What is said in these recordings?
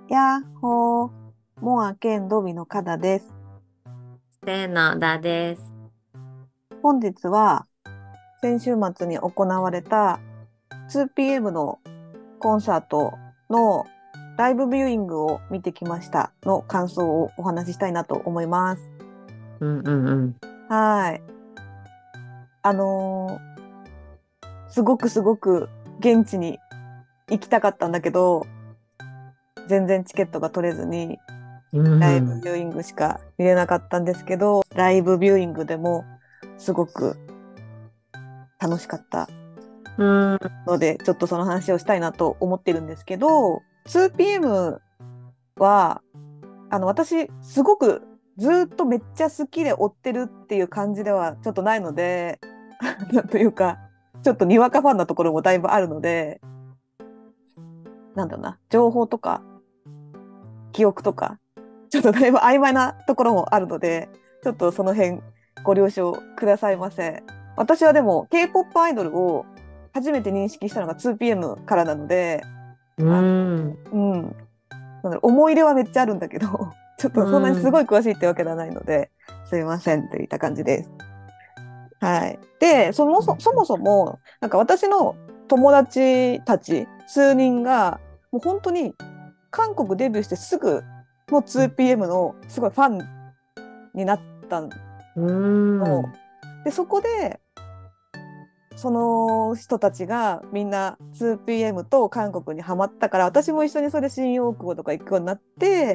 やっほー、モア兼ドビのカナです。 せーの、だです。 本日は先週末に行われた 2PM のコンサートのライブビューイングを見てきましたの感想をお話ししたいなと思います。 うんうんうん。 はい。あのすごくすごく現地に行きたかったんだけど、全然チケットが取れずにうんライブうん。 ビューイングしか見れなかったんですけど、ライブビューイングでもすごく楽しかったうん。 ので、ちょっとその話をしたいなと思ってるんですけど、2PM は、私、すごくずっとめっちゃ好きで追ってるっていう感じではちょっとないので、なんというか、ちょっとにわかファンなところもだいぶあるので、なんだろうな、情報とか記憶とか、ちょっとだいぶ曖昧なところもあるので、ちょっとその辺ご了承くださいませ。私はでも K-POP アイドルを初めて認識したのが 2PM からなので、 うあ、 ん。 うん。なんだろう、思い入れはめっちゃあるんだけど、ちょっうとそんなにすごん。 い詳しいってわけではないので、すいませんといった感じです。はい。で、そもそも、なんか私の友達たち数人が、もう本当に韓国デビューしてすぐの 2PM のすごいファンになったの。 うん。 で、そこで、その人たちがみんな 2PM と韓国にハマったから、私も一緒にそれ新大久保とか行くようになって、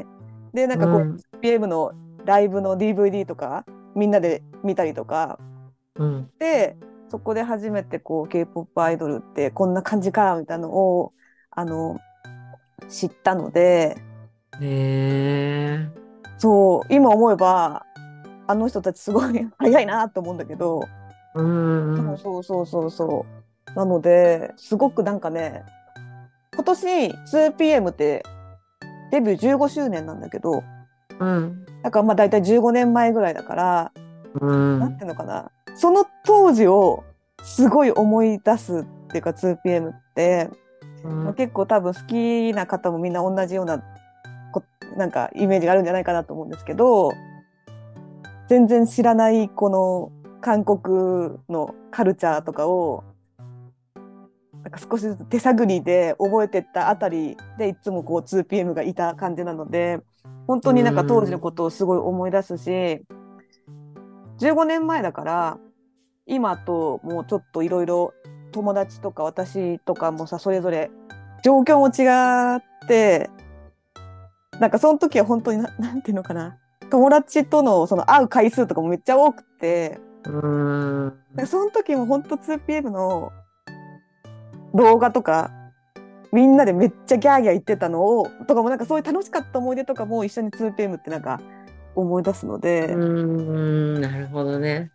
で、なんかこううん。 2PM のライブの DVD とかみんなで見たりとか、 うん。 で、そこで初めてこう K-POP アイドルってこんな感じかみたいなのをあの知ったので、 へえ。 そう、今思えばあの人たちすごい早いなと思うんだけど、 うん。 そう。なので、すごくなんかね、今年 2PM ってデビュー15周年なんだけど、 うん。 だからまあ大体15年前ぐらいだから、 うなんてん。 いうのかな、その当時をすごい思い出すっていうか 2PM って、 うん。 結構多分好きな方もみんな同じようななんかイメージがあるんじゃないかなと思うんですけど、全然知らないこの韓国のカルチャーとかをなんか少しずつ手探りで覚えてったあたりでいつもこう 2PM がいた感じなので、本当うになんか当時のん。 ことをすごい思い出すし、15年前だから今ともうちょっといろいろ友達とか私とかもさ、それぞれ状況も違って、なんかその時は本当になんていうのかな、友達とのその会う回数とかもめっちゃ多くて、 うん。 なんかその時も本当 2PM の動画とかみんなでめっちゃギャーギャー言ってたのをとかもなんかそういう楽しかった思い出とかも一緒に 2PM ってなんか思い出すので、 なるほどね。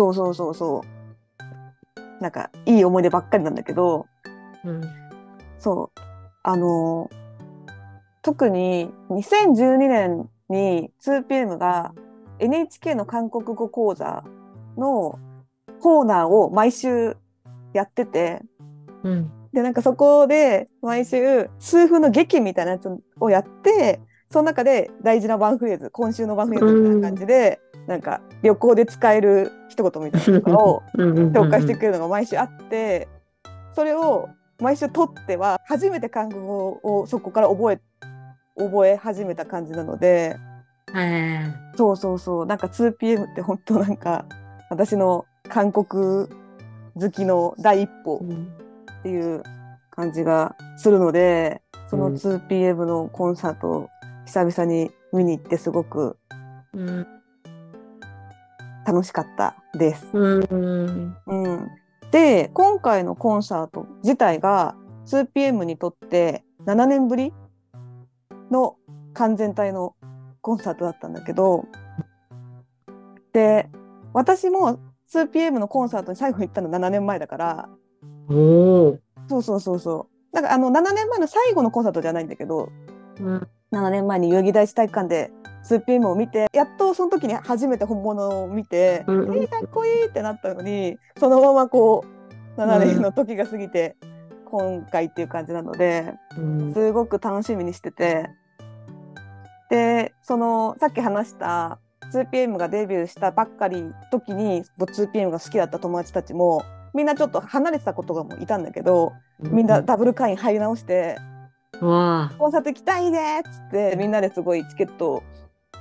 なんかいい思い出ばっかりなんだけど、 うん。 そうあの特に2012年に 2PM が NHK の韓国語講座のコーナーを毎週やってて、 うん。 で、なんかそこで毎週数分の劇みたいなやつをやって、その中で大事なワンフレーズ、今週のワンフレーうズみたいな感ん。 じで、なんか旅行で使える一言みたいなのとかをうん。うん。 紹介してくうん。 れるのが毎週あって、それを毎週取っては初めて韓国語をそこから覚え始めた感じなので、 はい。 なんか 2PM って本当なんか私の韓国好きの第一歩うん。 っていう感じがするので、そのうん。 2PM のコンサートを久々に見に行ってすごくうん。 楽しかったです。 うん。 うん。で、今回のコンサート自体が 2PM にとって7年ぶりの完全体のコンサートだったんだけど、で、私も 2PM のコンサートに最後行ったの7年前だから、 おお。 なんか7年前の最後のコンサートじゃないんだけど、 うん。 7年前に代々木第一体育館で 2PM を見て、やっとその時に初めて本物を見て、 うん。 かっこいいってなったのに、そのままこう、7年うん。 の時が過ぎて、今回っていう感じなので、 うん。 すごく楽しみにしてて、 で、そのさっき話した 2PM がデビューしたばっかり時に 2PM が好きだった友達たちもみんなちょっと離れてた子とかもいたんだけど、みんなダブル会員入り直してわコンサート行きたいねっつってみんなですごいチケットを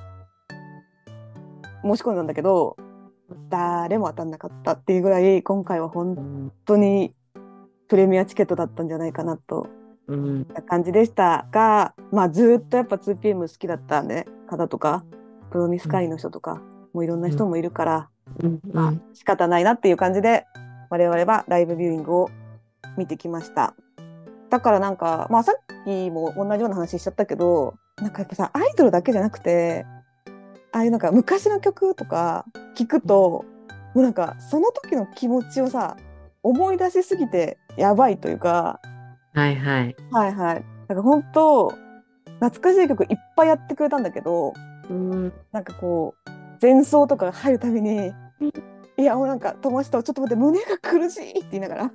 申し込んだんだけど、誰も当たんなかったっていうぐらい今回は本当にプレミアチケットだったんじゃないかなといった感じでしたが、まあずっとやっぱ 2PM 好きだったね方とかプロミス会員の人とかもういろんな人もいるから、まあ、仕方ないなっていう感じで我々はライブビューイングを見てきました。だからなんか、まあ、さっきも同じような話しちゃったけど、なんかやっぱさアイドルだけじゃなくてああいうなんか昔の曲とか聞くともうなんかその時の気持ちをさ思い出しすぎてやばいというか、 はいはい。 はいはい。なんか本当懐かしい曲いっぱいやってくれたんだけど、なんかこう前奏とかが入るたびに、いやもうなんか友達とちょっと待って胸が苦しいって言いながら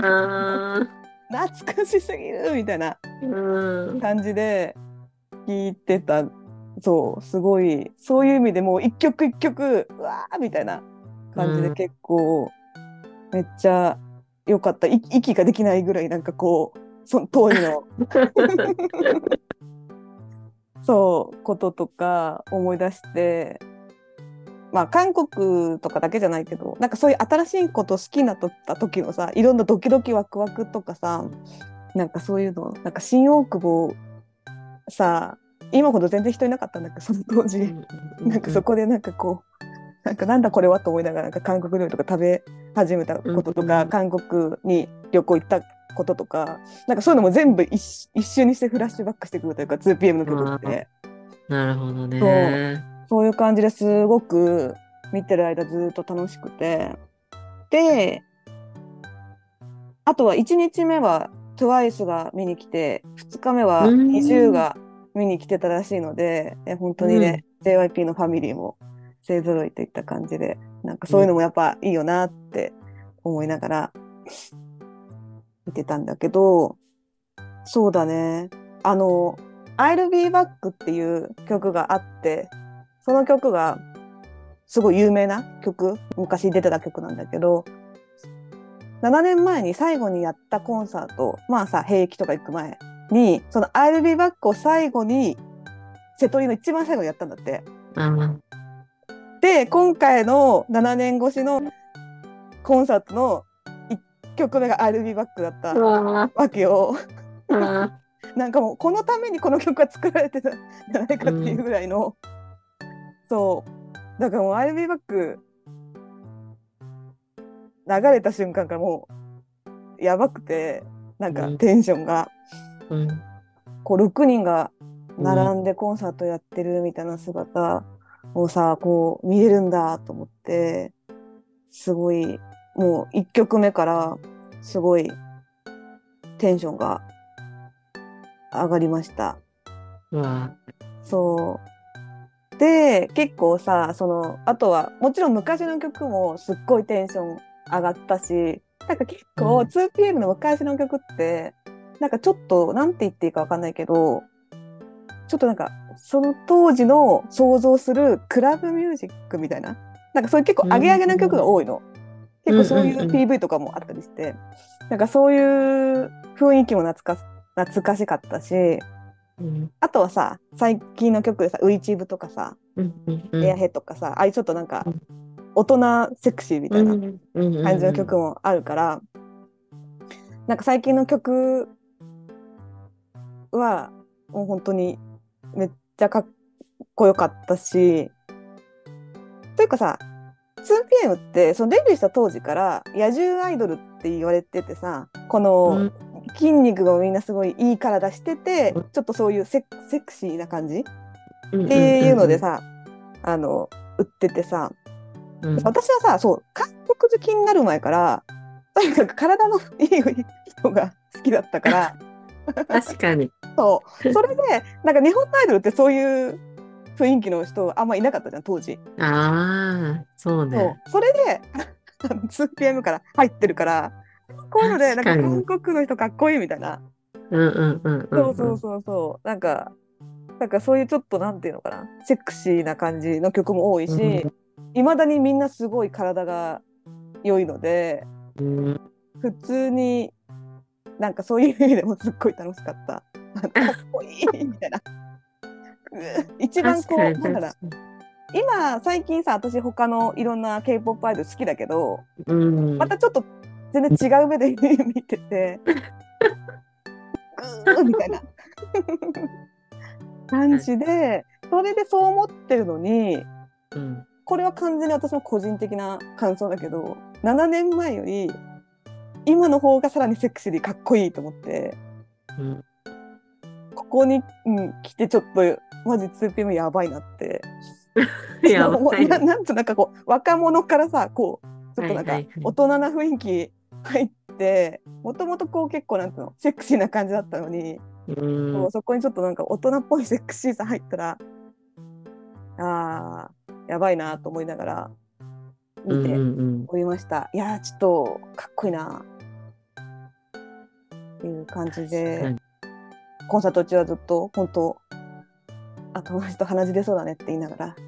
懐かしすぎるみたいな感じで聞いてた。そうすごいそういう意味でもう一曲一曲うわーみたいな感じで結構めっちゃ良かった。息ができないぐらいなんかこうその当時のそうこととか思い出して、まあ韓国とかだけじゃないけどなんかそういう新しいこと好きになった時のさいろんなドキドキワクワクとかさ、なんかそういうのなんか新大久保さ今ほど全然人いなかったんだけどその当時なんかそこでなんかこうなんだこれはと思いながらなんか韓国料理とか食べ始めたこととか、韓国に旅行行ったこととかなんかそういうのも全部一瞬にしてフラッシュバックしてくるというか 2PM の曲って。 なるほどそうね。 そういう感じですごく見てる間ずっと楽しくて、であとは1日目は TWICE が見に来て2日目は NiziU が見に来てたらしいので、本当にね、JYP のファミリーも勢ぞろいといった感じでなんかそういうのもやっぱいいよなって思いながら見てたんだけど、そうだね、I'll Be Back っていう曲があって、その曲がすごい有名な曲、昔出てた曲なんだけど、7年前に最後にやったコンサート、まあさ、兵役とか行く前に、その I'll Be Back を最後に、瀬戸りの一番最後にやったんだって。で、今回の7年越しのコンサートの1曲目が I'll Be Back だったわけよ。なんかもうこのためにこの曲が作られてたんじゃないかっていうぐらいの、そうだからもう I'll Be Back 流れた瞬間からもうやばくて、なんかテンションが、こう6人が並んでコンサートやってるみたいな姿をさこう見れるんだと思って、すごいもう1曲目からすごいテンションが上がりました。そうで結構さあとはもちろん昔の曲もすっごいテンション上がったし、なんか結構 2PM の昔の曲ってなんかちょっとなんて言っていいかわかんないけど、ちょっとなんかその当時の想像するクラブミュージックみたいな、なんかそういう結構アゲアゲな曲が多いの。結構そういう PV とかもあったりして、なんかそういう雰囲気も懐かしかったし、あとはさ最近の曲でさウイチブとかさ、エアヘッとかさ、ああいうちょっとなんか大人セクシーみたいな感じの曲もあるから、なんか最近の曲はもう本当にめっちゃかっこよかったし、というかさ 2PM ってそのデビューした当時から野獣アイドルって言われててさ、この筋肉がみんなすごいいい体してて、ちょっとそういうセクシーな感じっていうのでさ、売っててさ、私はさそう韓国好きになる前からとにかく体のいい人が好きだったから確かにそれでなんか日本のアイドルってそういう雰囲気の人あんまいなかったじゃん当時。 そうね。 それで2PM から入ってるからこういうのでなんか韓国の人かっこいいみたいな。そうなんかなんかそういうちょっとなんていうのかな、セクシーな感じの曲も多いし、 うん、 いまだにみんなすごい体が良いので、 うん。 普通になんかそういう意味でもすっごい楽しかった。かっこいいみたいな。一番こう、 確かに、 なんだろう、 確かに。 今、最近さ、私他のいろんな K-POP アイドル好きだけど、 うん。 またちょっと全然違う目で見てて、グーみたいな感はい。 じで、それでそう思ってるのに、 うん。 これは完全に私の個人的な感想だけど、7年前より今の方がさらにセクシーでかっこいいと思って、 うん。 ここに、来てちょっとマジ 2PM やばいなって今や思う。 ばいね。 なんとなんかこう若者からさ、こうちょっはい、はとなんかい、はい。 大人な雰囲気入って、もともとこう結構なんていうのセクシーな感じだったのに、 うん。 そこにちょっとなんか大人っぽいセクシーさ入ったら、あやばいなと思いながらうん、 見てうん、うん。 おりました。いやー、ちょっとかっこいいなっていう感じで、 確かに。 コンサート中はずっと本当、あ、友達と鼻血出そうだねって言いながら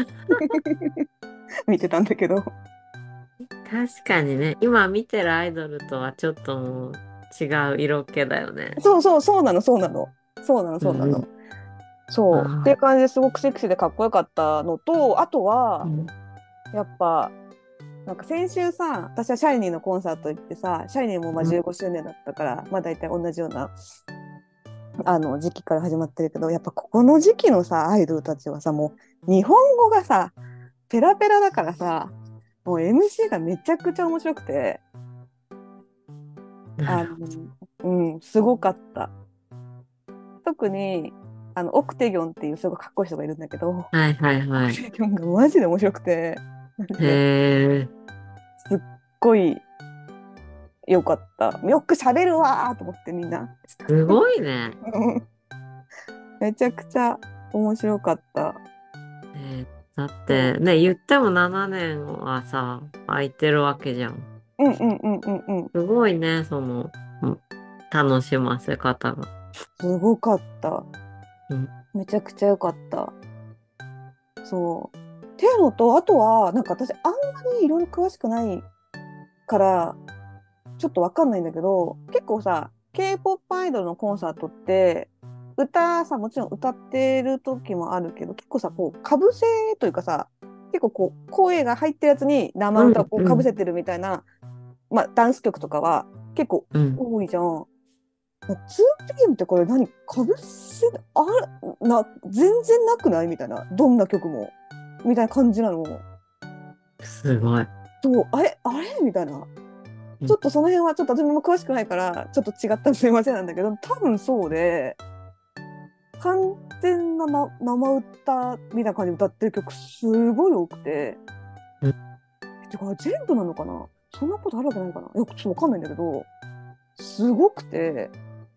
見てたんだけど。 確かにね、今見てるアイドルとはちょっともう違う色気だよね。 そうそう、そうなの、そうなの。そうなの、そうなの。 うん、うん。 そう。っていうああ、 感じですごくセクシーでかっこよかったのと、あとは、 うん、 やっぱ、なんか先週さ、私はシャイニーのコンサート行ってさ、シャイニーもまあうん、 15周年だったから、まあ大体同じような時期から始まってるけど、やっぱここの時期のさ、アイドルたちはさ、もう日本語がさ、ペラペラだからさ、もう MC がめちゃくちゃ面白くて、あの、 なるほすごかった。特に、オクテギョンっていうすごいかっこいい人がいるんだけど、 ど。はい、はい、 オクはい。 テギョンがマジで面白くて、マジへでえ、 すっごいよかった。よく喋るわーと思ってみんな。 すごいね。 めちゃくちゃ面白かった。 だっそてね、言っても7年はさ、空いてるわけじゃん。 う。うんうんうんうんうん。 すごいね、その、楽しませ方が。 すごかった。 うん。 めちゃくちゃよかった。そう。っていうのと、あとは、なんか私、あんまりいろいろ詳しくないから、ちょっとわかんないんだけど、結構さ、K-POP アイドルのコンサートって、歌さ、もちろん歌ってる時もあるけど、結構さ、こう、かぶせというかさ、結構こう、声が入ったやつに生うん、 歌をこううん、 かぶせてるみたいな、まあ、ダンス曲とかは結構うん。 多いじゃん。2PM ってこれ何かぶせ、全然なくないみたいな。どんな曲も。みたいな感じなの。 すごい。 そう、あれみたいな。 うん、 ちょっとその辺はちょっと私も詳しくないから、ちょっと違ったらすいませんなんだけど、多分そうで、完全な、生歌みたいな感じで歌ってる曲すごい多くて、 うん。 てか全部なのかな、そんなことあるわけないかな、ちょっとわかんないんだけど、すごくて、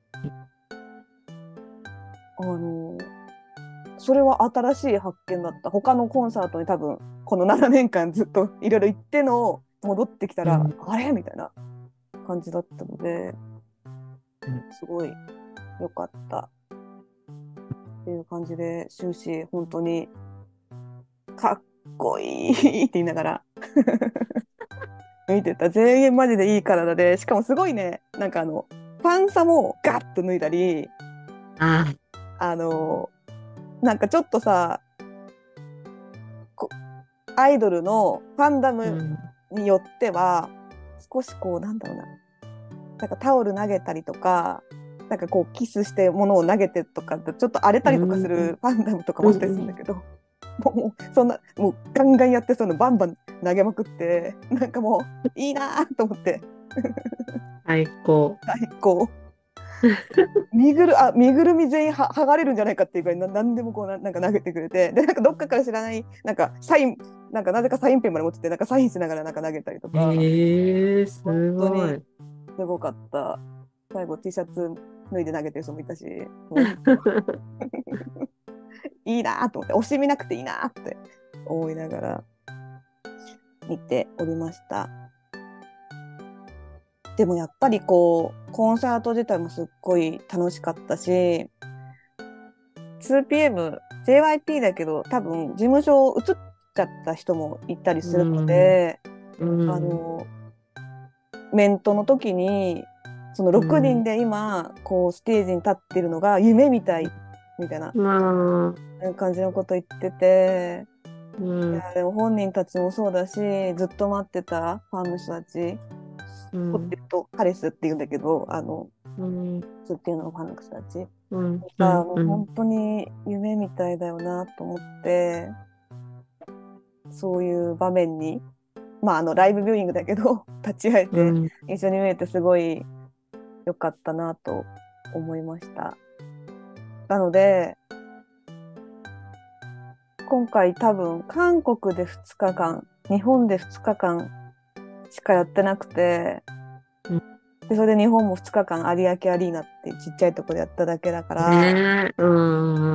あの、それは新しい発見だった。他のコンサートに多分、この7年間ずっといろいろ行っての、戻ってきたら、 うん。 あれみたいな感じだったので、 うん。 すごい良かったっていう感じで、終始本当にかっこいいって言いながら見てた。全員マジでいい体で、しかもすごいね、なんかパンサもガッと脱いだり、 ああの、なんかちょっとさ、こアイドルのファンダあ、うムん。 によっては、少しこう、なんだろうな、なんかタオル投げたりとか、なんかこう、キスして物を投げてとか、ちょっと荒れたりとかすうん。 るファンダムとかもあったりするんだうん。 けど、そんな、もうガンガンやってそういうのバンバン投げまくって、なんかもう、いいなと思って、 最高。 最高。身ぐるみ全員剥がれるんじゃないかっていうぐらいなんでもこうなんか投げてくれて、で、なんかどっかから知らない、なんかサイン、なんかなぜかサインペンまで持ってて、なんかサインしながらなんか投げたりとか、 ええ、 本す当にごい。 すごかった。最後 T シャツ脱いで投げてる人もいたし、もう本当いいなと思って、惜しみなくていいなって思いながら見ておりました。でもやっぱりこう、コンサート自体もすっごい楽しかったし、 2PM、JYP だけど、多分事務所を移っちゃった人もいたりすうるのん。 で、 うあん。 の、メントの時に、その6人うん。 で今、こう、ステージに立ってるのが夢みたい、みたいなまあ、 感じのこと言ってて、 うん。 いや、でも本人たちもそうだし、ずっと待ってたファンの人たち、ホテうん。 ルとカレスって言うんだけど、 うん。 ずっていうののファンの人たち。 うん。うさ、 ん。うん。 もう本当に夢みたいだよなと思って、そういう場面に、まあ、ライブビューイングだけど、立ち会えてうん。 一緒に見れてすごい良かったなと思いました。なので、今回多分、韓国で2日間、日本で2日間しかやってなくて、で、それで日本も2日間有明アリーナってちっちゃいとこでやっただけだから、 ねえ、うん。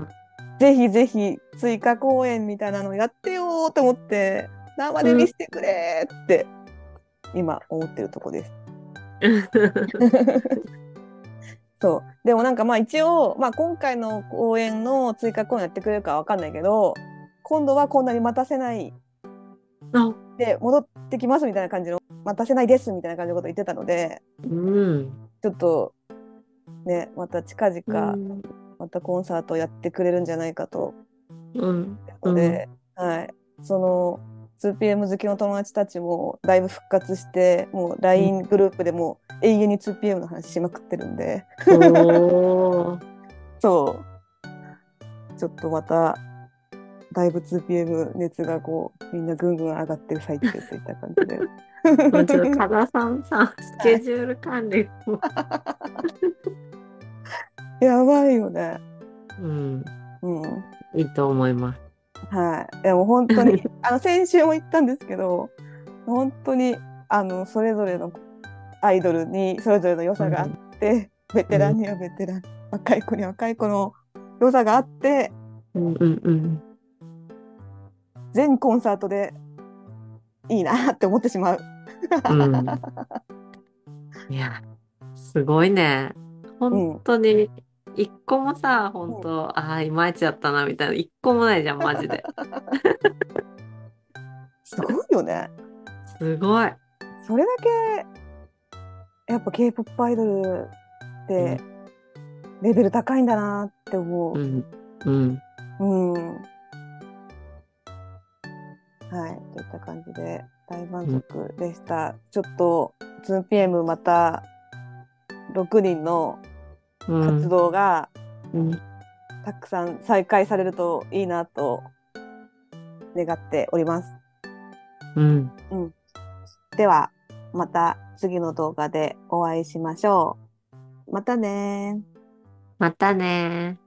ぜひぜひ追加公演みたいなのやってよーと思って、生でうん。 見せてくれーって今思ってるとこです。そう。でもなんかまあ一応、まあ今回の公演の追加公演やってくれるかわかんないけど、今度はこんなに待たせないあ、 で戻ってきますみたいな感じの、待たせないですみたいな感じのこと言ってたので、 うん。 ちょっとね、また近々、 うん。 またコンサートやってくれるんじゃないかと。 うん。うん。 ので、はい。その 2PM 好きの友達たちもだいぶ復活して、もううん。 LINE グループでも永遠に 2PM の話しまくってるんで、 おー。 そう、ちょっとまただいぶ 2PM 熱がこうみんなぐんぐん上がってる最中といった感じで。 もうちょっと、加賀さんさ、スはい。 ケジュール管理を。 やばいよね。 うん。 うん。 いいと思います。 はい。でも本当に、先週も言ったんですけど、本当に、それぞれのアイドルにそれぞれの良さがあっうん。 て、ベうん。 テランにはベテラン、若い子には若い子の良さがあって、 うん。うん。うん。 全コンサートでいいなって思ってしまう。 うん。いや、すごいね。 う本ん。 当に、一個もさ、 うん、 本当、ああ、いまいちだったな、みたいな、一個もないじゃん、マジで。 すごいよね。 すごい。 それだけ、やっぱ K-POP アイドルってうん。 レベル高いんだなって思うん。うん。 う。うん。はい。といった感じで大満うん。 足でした。ちょっと 2PM また6人の活うん。 動がうん。 たくさん再開されるといいなと願っております。 うん。 うん。では、また次の動画でお会いしましょう。またねー。 またねー。